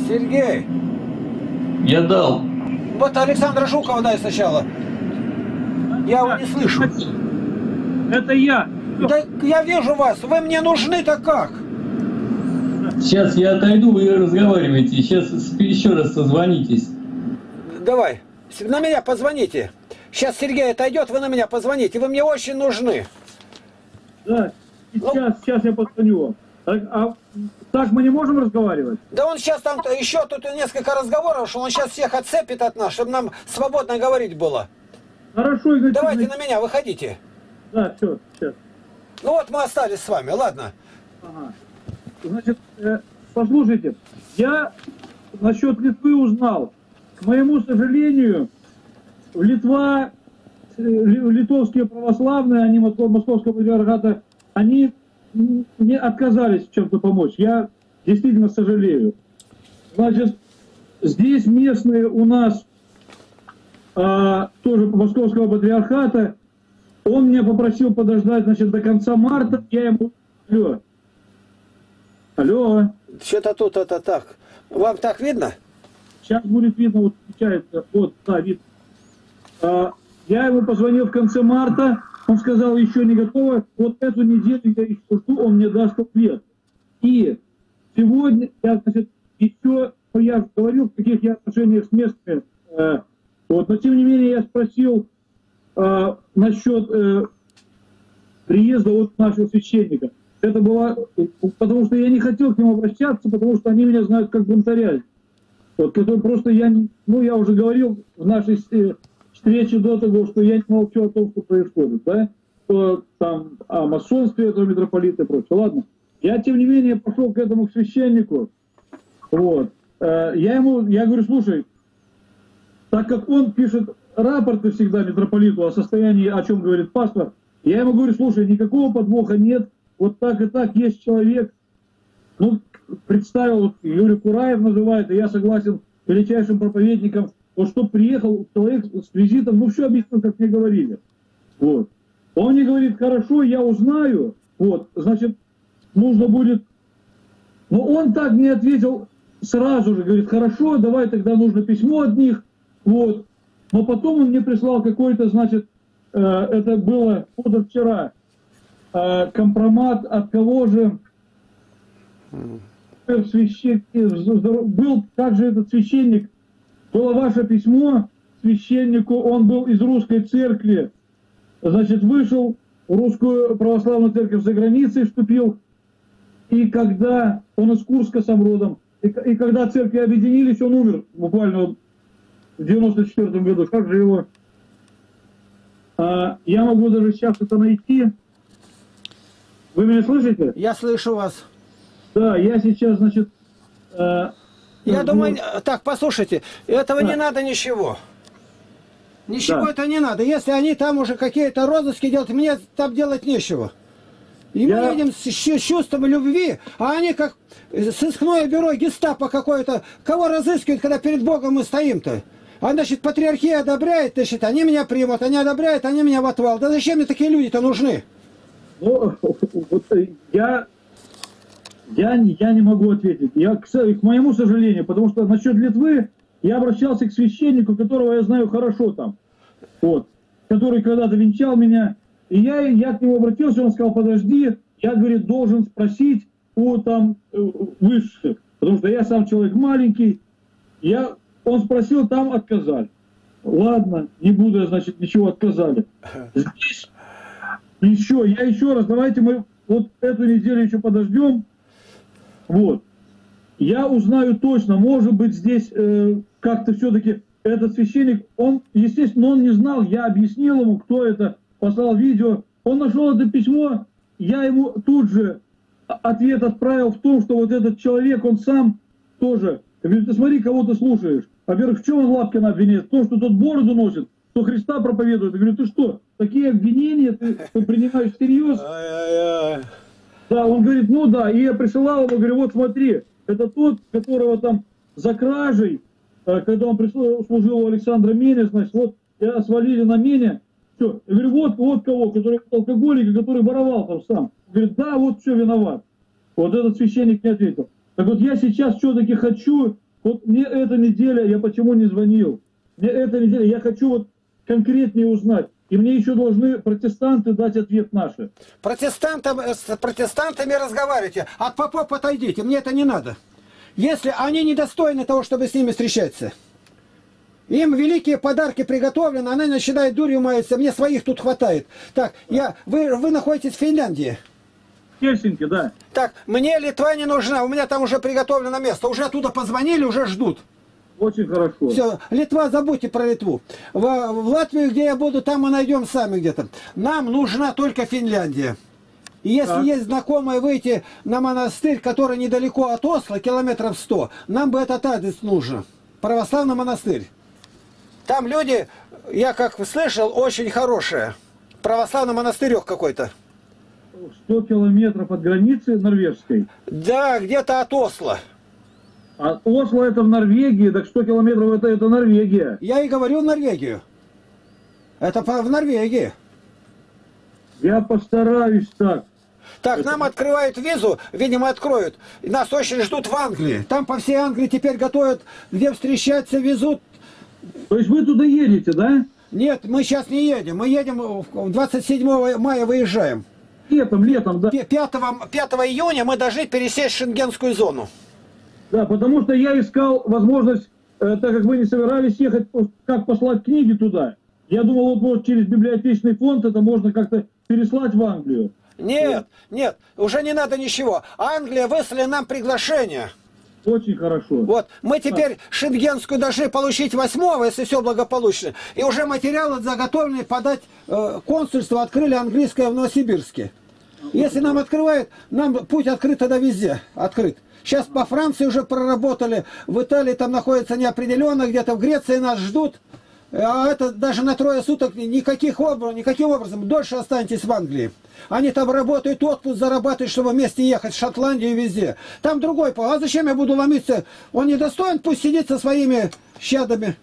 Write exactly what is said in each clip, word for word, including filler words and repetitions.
Сергей. Я дал. Вот Александра Жукова дай сначала. Я его не слышу. Это я. Да я вижу вас. Вы мне нужны-то как? Сейчас я отойду, вы разговариваете. Сейчас еще раз созвонитесь. Давай. На меня позвоните. Сейчас Сергей отойдет, вы на меня позвоните. Вы мне очень нужны. Да, сейчас, ну, сейчас я позвоню вам. А, а так мы не можем разговаривать? Да он сейчас там еще тут несколько разговоров, что он сейчас всех отцепит от нас, чтобы нам свободно говорить было. Хорошо, Игорь. Давайте на меня, выходите. Да, все, сейчас. Ну вот мы остались с вами, ладно. Ага. Значит, э, послушайте, я насчет Литвы узнал. К моему сожалению, Литва, э, литовские православные, они московского патриархата, они не отказались чем-то помочь. Я действительно сожалею. Значит, здесь местные у нас а, тоже московского патриархата, он меня попросил подождать, значит, до конца марта. Я ему... Алло. Алло. Что-то тут это так. Вам так видно? Сейчас будет видно, вот включается. Вот, да, видно. А, я ему позвонил в конце марта. Он сказал, еще не готово. Вот эту неделю я еще жду, он мне даст ответ. И сегодня, я, значит, еще, ну, я говорил, в каких я отношениях с местными. Э, вот, но тем не менее я спросил э, насчет э, приезда от нашего священника. Это было, потому что я не хотел к нему обращаться, потому что они меня знают как бунтаря. Вот, который просто я, ну, я уже говорил в нашей встрече до того, что я не молчу о том, что происходит, да, что там о масонстве этого митрополита и прочее. Ладно. Я, тем не менее, пошел к этому к священнику. Вот. Я ему, я говорю, слушай, так как он пишет рапорты всегда митрополиту о состоянии, о чем говорит пастор, я ему говорю, слушай, никакого подвоха нет, вот так и так, есть человек, ну, представил, Юрий Кураев называет, и я согласен с величайшим проповедником, вот что приехал человек с визитом, ну, все объяснил, как мне говорили. Вот. Он мне говорит, хорошо, я узнаю, вот, значит, нужно будет... Но он так мне ответил сразу же, говорит, хорошо, давай тогда нужно письмо от них, вот. Но потом он мне прислал какой-то, значит, э, это было позавчера, э, компромат от кого же... Священник, был также этот священник, было ваше письмо священнику, он был из русской церкви, значит, вышел в русскую православную церковь за границей, вступил, и когда он из Курска сам родом, и, и когда церкви объединились, он умер буквально в девяносто четвёртом году. Как же его? А, я могу даже сейчас это найти. Вы меня слышите? Я слышу вас. Да, я сейчас, значит... Э, я ну, думаю, так, послушайте, этого да. не надо ничего. Ничего да. это не надо. Если они там уже какие-то розыски делают, мне там делать нечего. И я... мы едем с, с чувством любви, а они как сыскное бюро, гестапо какое-то. Кого разыскивают, когда перед Богом мы стоим-то? А, значит, патриархия одобряет, значит, они меня примут, они одобряют, они меня в отвал. Да зачем мне такие люди-то нужны? Ну, вот я... Я, я не могу ответить. Я, к, к моему сожалению, потому что насчет Литвы я обращался к священнику, которого я знаю хорошо там, вот, который когда-то венчал меня, и я, я к нему обратился, он сказал, подожди, я, говорит, должен спросить у там высших, потому что я сам человек маленький, я, он спросил, там отказали. Ладно, не буду, значит, ничего отказали. Здесь еще, я еще раз, давайте мы вот эту неделю еще подождем. Вот. Я узнаю точно, может быть, здесь э, как-то все-таки этот священник, он, естественно, он не знал, я объяснил ему, кто это, послал видео, он нашел это письмо, я ему тут же ответ отправил в том, что вот этот человек, он сам тоже, я говорю, ты смотри, кого ты слушаешь. Во-первых, в чем он Лапкина обвиняет? В том, что тот бороду носит, что Христа проповедует. Я говорю, ты что, такие обвинения ты, ты принимаешь всерьез? Да, он говорит, ну да, и я присылал ему, говорю, вот смотри, это тот, которого там за кражей, когда он пришел, служил у Александра Меня, значит, вот я свалили на Меня, все, я говорю, вот, вот кого, который алкоголик, который воровал там сам. Говорит, да, вот все, виноват. Вот этот священник не ответил. Так вот я сейчас все-таки хочу Вот мне эта неделя, я почему не звонил? Мне эта неделя, я хочу вот конкретнее узнать. И мне еще должны протестанты дать ответ наши. Протестантам, с протестантами разговаривайте. От попов отойдите, мне это не надо. Если они недостойны того, чтобы с ними встречаться. Им великие подарки приготовлены, она начинает дурью маяться, мне своих тут хватает. Так, я, вы, вы находитесь в Финляндии. Хельсинки, да. Так, мне Литва не нужна, у меня там уже приготовлено место. Уже оттуда позвонили, уже ждут. Очень хорошо. Все, Литва, забудьте про Литву. В, в Латвию, где я буду, там мы найдем сами где-то. Нам нужна только Финляндия. И если так. есть знакомые выйти на монастырь, который недалеко от Осло, километров сто, нам бы этот адрес нужен. Православный монастырь. Там люди, я как слышал, очень хорошие. Православный монастырек какой-то. сто километров от границы норвежской? Да, где-то от Осло. А Осло это в Норвегии, так сто километров это, это Норвегия. Я и говорю Норвегию. Это в Норвегии. Я постараюсь так. Так, это... нам открывают визу, видимо, откроют. Нас очень ждут в Англии. Там по всей Англии теперь готовят, где встречаться, везут. То есть вы туда едете, да? Нет, мы сейчас не едем. Мы едем двадцать седьмого мая выезжаем. Летом, летом, да. пятого июня мы должны пересесть шенгенскую зону. Да, потому что я искал возможность, э, так как вы не собирались ехать, как послать книги туда. Я думал, вот может, через библиотечный фонд это можно как-то переслать в Англию. Нет, нет, уже не надо ничего. Англия выслали нам приглашение. Очень хорошо. Вот, мы теперь а. шенгенскую должны получить восьмого, если все благополучно. И уже материалы заготовлены подать э, консульство, открыли английское в Новосибирске. Если нам открывают, нам путь открыт тогда везде, открыт. Сейчас по Франции уже проработали, в Италии там находится неопределенно, где-то в Греции нас ждут. А это даже на трое суток никаких образом, никаким образом дольше останетесь в Англии. Они там работают, отпуск зарабатывают, чтобы вместе ехать в Шотландию и везде. Там другой пол. А зачем я буду ломиться? Он недостоин, пусть сидит со своими щадами.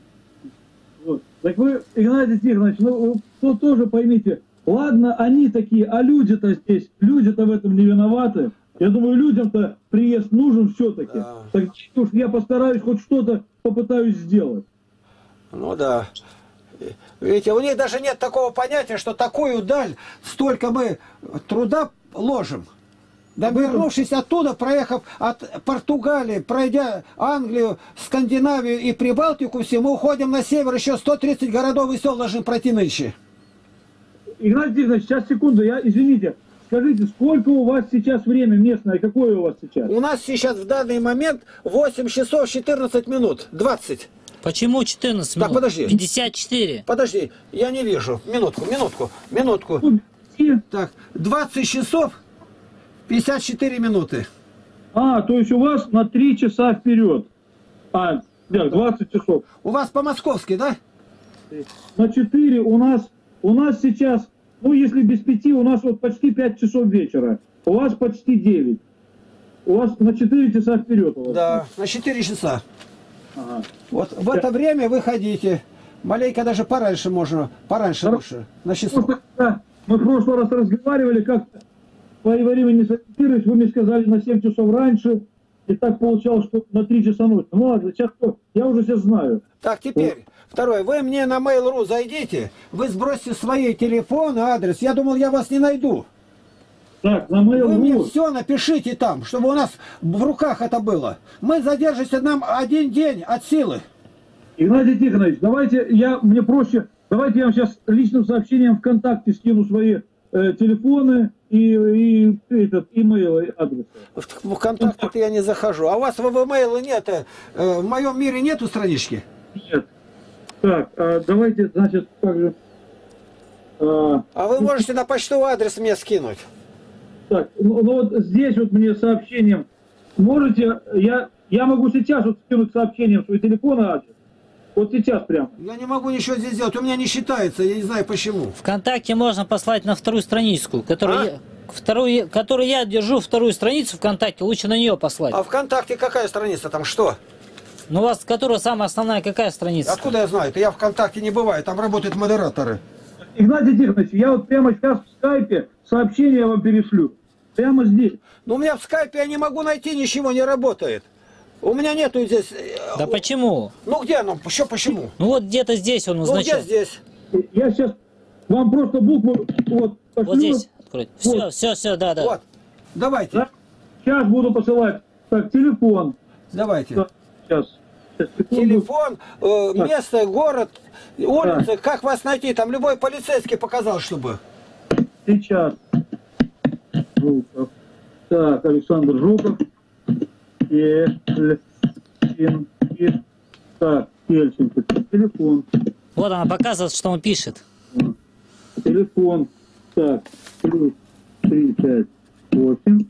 Вот. Так вы, Игнатий Тихонович, ну вы тоже поймите, ладно, они такие, а люди-то здесь, люди-то в этом не виноваты. Я думаю, людям-то приезд нужен все-таки. Да. Так уж я постараюсь хоть что-то попытаюсь сделать. Ну да. Видите, у них даже нет такого понятия, что такую даль столько мы труда ложим. Да, вернувшись оттуда, проехав от Португалии, пройдя Англию, Скандинавию и Прибалтику, все, мы уходим на север, еще сто тридцать городов и сел должны пройти нынче. Игнатий Тихонович, сейчас, секунду, я, извините, скажите, сколько у вас сейчас время местное, какое у вас сейчас? У нас сейчас в данный момент восемь часов четырнадцать минут, двадцать. Почему четырнадцать минут? Так, подожди. пятьдесят четыре. Подожди, я не вижу. Минутку, минутку, минутку. Так, двадцать часов пятьдесят четыре минуты. А, то есть у вас на три часа вперед. А, да, двадцать часов. У вас по-московски, да? На четыре у нас, у нас сейчас, ну если без пяти, у нас вот почти пять часов вечера. У вас почти девять. У вас на четыре часа вперед. У вас. Да, на четыре часа. Ага. Вот в это время вы ходите. Маленько даже пораньше можно. Пораньше да, лучше. На часок. Да, мы в прошлый раз разговаривали, как по времени сориентируюсь, вы мне сказали на семь часов раньше. И так получалось, что на три часа ночи. Ну ладно, сейчас я уже сейчас знаю. Так, теперь, вот. Второе. Вы мне на Mail.ru зайдите, вы сбросьте свои телефоны, адрес. Я думал, я вас не найду. Так, на Mail.ru. Вы мне все напишите там, чтобы у нас в руках это было. Мы задержимся нам один день от силы. Игнатий Тихонович, давайте я, мне проще, давайте я вам сейчас личным сообщением ВКонтакте скину свои э, телефоны и, и этот имейл адрес. В ВКонтакте я не захожу. А у вас в имейл нет, э, в моем мире нету странички? Нет. Так, э, давайте, значит, как же... Э, а вы можете на почтовый адрес мне скинуть? Так, ну, ну вот здесь вот мне сообщением, можете, я, я могу сейчас вот скинуть сообщением свой телефон и адрес. Вот сейчас прям. Я не могу ничего здесь сделать, у меня не считается, я не знаю почему. ВКонтакте можно послать на вторую страничку, которую, а? я, вторую, которую я держу, вторую страницу ВКонтакте, лучше на нее послать. А ВКонтакте какая страница, там что? Ну у вас, которая самая основная, какая страница? Откуда я знаю? Это я ВКонтакте не бываю, там работают модераторы. Игнатий Тихонович, я вот прямо сейчас в скайпе сообщение вам перешлю. Прямо здесь. Но у меня в скайпе я не могу найти, ничего не работает. У меня нету здесь... Да почему? Ну где оно? Еще почему? Ну вот где-то здесь он Ну означал. где здесь? Я сейчас вам просто букву вот пошлю. Вот здесь откройте. Все, Вот. все, все, да, да. Вот. Давайте. Да? Сейчас буду посылать. Так, телефон. Давайте. Да, сейчас. Сейчас, секунду. Телефон, э, место, город, улица, как вас найти? Там любой полицейский показал, чтобы. Сейчас. Жуков. Так, Александр Жуков. Ельчинки. Так, Ельчинки. Телефон. Вот она показывает, что он пишет. Телефон. Так, плюс три пять восемь.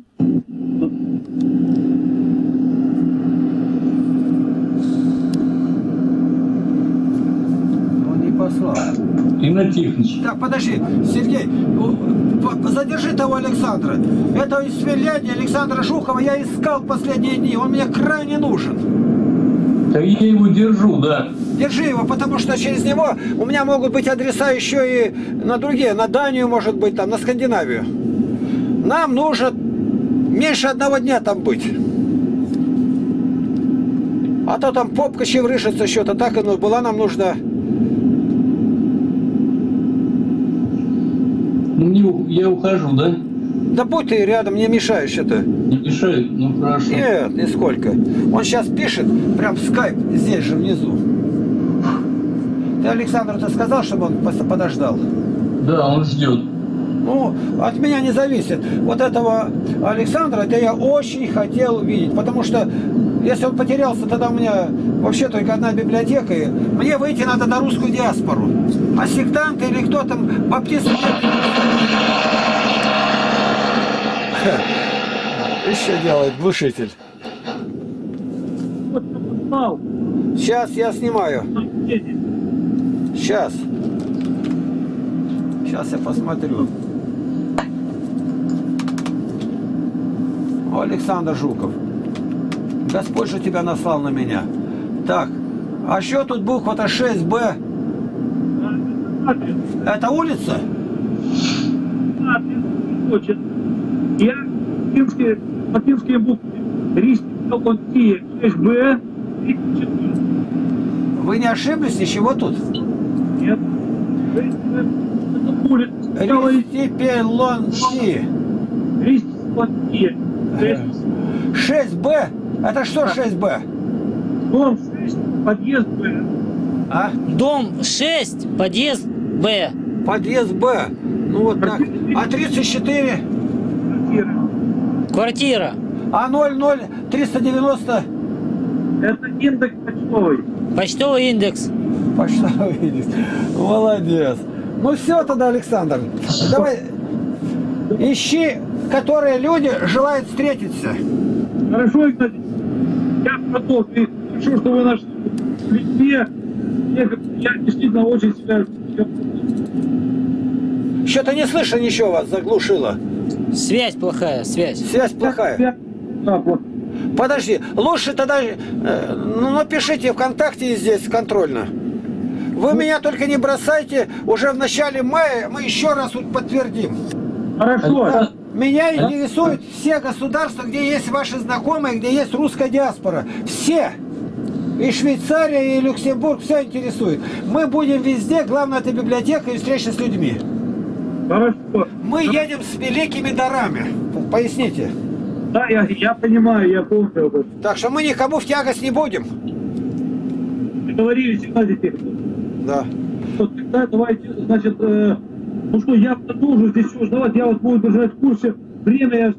Он не послал. Инна Тихонович. Так, подожди, Сергей, задержи того Александра. Это из Финляндии Александра Жукова я искал последние дни. Он мне крайне нужен. Так я его держу, да. Держи его, потому что через него у меня могут быть адреса еще и на другие, на Данию, может быть, там, на Скандинавию. Нам нужно меньше одного дня там быть. А то там попка чеврышится что-то, так и ну, была нам нужна. Ну, я ухожу, да? Да будь ты рядом, не мешаешь это. Не мешает? Ну, хорошо. Нет, нисколько. Он сейчас пишет, прям скайп, здесь же внизу. Ты Александру-то сказал, чтобы он подождал? Да, он ждет. Ну, от меня не зависит. Вот этого Александра, это я очень хотел увидеть, потому что если он потерялся, тогда у меня вообще только одна библиотека, и мне выйти надо на русскую диаспору. А сектанты или кто там, баптисты... Еще делает глушитель. Сейчас я снимаю. Сейчас. Сейчас я посмотрю. О, Александр Жуков. Господь же тебя наслал на меня. Так. А что тут буква-то шесть бэ? Это улица? Я латинские, латинские буквы. Ристи, шесть бэ. Вы не ошиблись, ничего тут? Нет. Это улица. Ристипелонти. Ристи. шесть бэ? Это что шесть бэ? Дом шесть, подъезд Б. А? Дом шесть, подъезд Б. Подъезд Б. Ну вот так. А тридцать четыре? Квартира. Квартира. А ноль ноль триста девяносто? Это индекс почтовый. Почтовый индекс. Почтовый индекс. Молодец. Ну все тогда, Александр. Давай ищи, которые люди желают встретиться. Хорошо, Игнатий. Я продолжу. Хорошо, что вы нашли в Литве. Я действительно очень себя... Что-то не слышно ничего, вас заглушило. Связь плохая, связь. Связь плохая. Да, вот. Подожди, лучше тогда э, ну, напишите ВКонтакте здесь контрольно. Вы меня только не бросайте, уже в начале мая мы еще раз вот подтвердим. Хорошо. Да, меня интересуют все государства, где есть ваши знакомые, где есть русская диаспора. Все. И Швейцария, и Люксембург, все интересует. Мы будем везде, главное это библиотека и встреча с людьми. Хорошо. Мы едем с великими дарами. Поясните. Да, я, я понимаю, я помню об этом. Так что мы никому в тягость не будем. Договорились, Игнатий Тихонович. Да. Вот тогда давайте, значит, э, ну что, я продолжу здесь все ждать, я вот буду держать в курсе. Время я...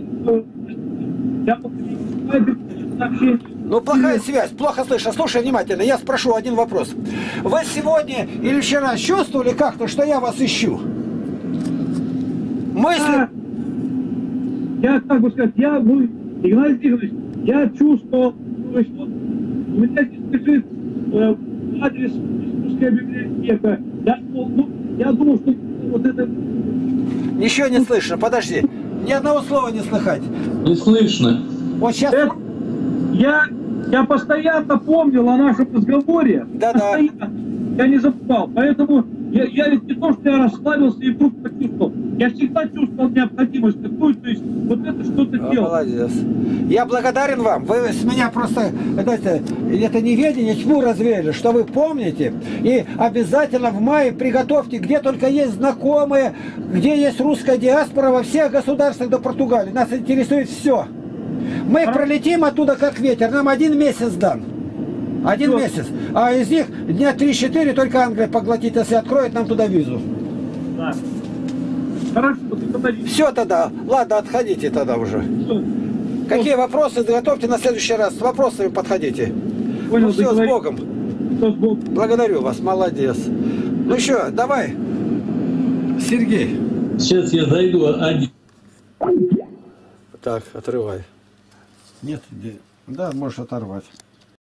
Я сообщение. Ну, плохая связь, плохо слышно. Слушай внимательно, я спрошу один вопрос. Вы сегодня или вчера чувствовали как-то, что я вас ищу? Мысли... Я, я, как бы сказать, я, ну, Игнатий Тихонович, я чувствовал, что у меня здесь лежит э, адрес русская библиотека. Я, ну, я думал, что вот это... Ничего не слышно, подожди. Ни одного слова не слыхать. Не слышно. Вот сейчас... Это, я, я постоянно помнил о нашем разговоре. Да-да. Я не забывал. Поэтому я, я ведь не то, что я расслабился и вдруг почувствовал. Я всегда чувствовал необходимость такую, то есть вот это что-то А, делать. молодец. Я благодарен вам. Вы с меня просто, знаете, это неведение, тьму развеяли, что вы помните. И обязательно в мае приготовьте, где только есть знакомые, где есть русская диаспора во всех государствах до Португалии. Нас интересует все. Мы А? пролетим оттуда как ветер. Нам один месяц дан. Один Что? месяц. А из них дня три-четыре только Англия поглотит, если откроет нам туда визу. Да. Хорошо, договорились. Все тогда. Ладно, отходите тогда уже. Всё. Какие вопросы, готовьте на следующий раз. С вопросами подходите. Понял, Ну все, с договорились. Богом. Всё, с Богом. Благодарю вас, молодец. Ну еще, давай. Сергей. Сейчас я зайду один. Так, отрывай. Нет, да, можешь оторвать.